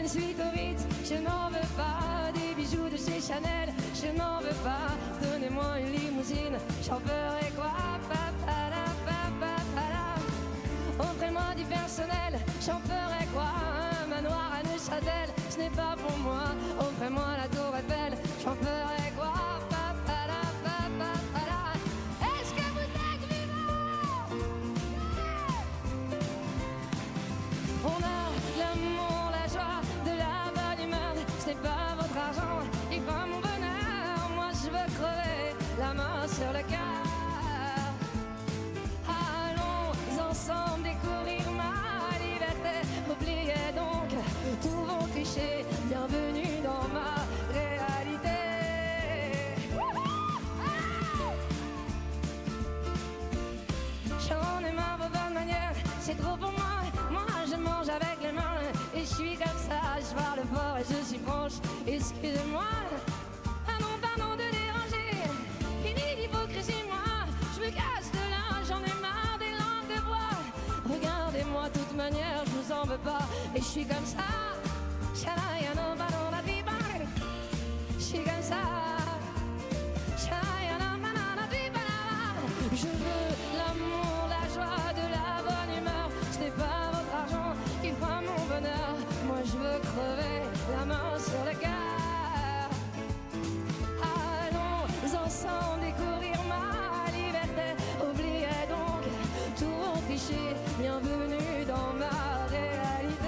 une suite au Ritz, je n'en veux pas. Des bijoux de chez Chanel, je n'en veux pas. Donnez-moi une limousine, j'en ferai quoi? Offrez-moi du personnel, j'en ferai quoi? Un manoir à Neuchâtel, ce n'est pas pour moi. Offrez-moi la tour Eiffel, j'en ferai quoi? Est-ce que vous êtes vivants? On a l'amour, la joie, de la bonne humeur. Ce n'est pas votre argent qui fera mon bonheur. Moi je veux crever la main sur le cœur. Allons ensemble découvrir ma liberté. Oubliez donc tous vos clichés. Bienvenue dans ma réalité. J'en ai marre vos bonnes manières, c'est trop pour moi. Moi je mange avec les mains et je suis comme ça. Je parle fort et je suis franche, excusez-moi. Ah non, pardon de déranger. Fini l'hypocrisie, moi je me casse de là. J'en ai marre des langues de bois. Regardez-moi, de toute manière je vous en veux pas. Et je suis comme ça. Shalayano, pardon la vie. Je suis comme ça. Je veux l'amour, la joie, de la bonne humeur. Ce n'est pas votre argent qui fera mon bonheur. Moi je veux crever la main sur le cœur. Allons ensemble découvrir ma liberté. Oubliez donc tous vos clichés. Bienvenue dans ma réalité.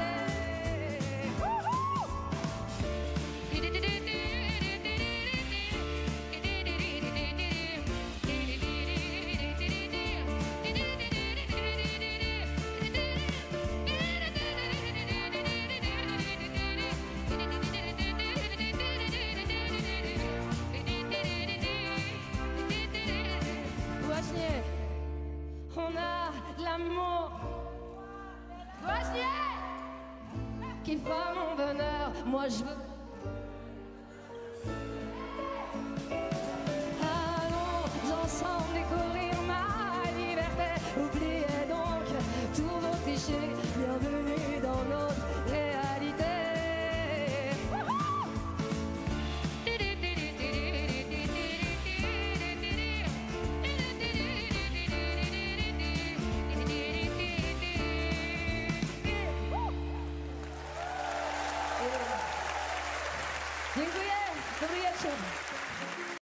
On a l'amour qui fera mon bonheur. Moi je veux. Allons ensemble découvrir ma liberté. Oubliez donc tous vos clichés. Bienvenue dans notre réalité. Dziękuję. Dobry wieczór.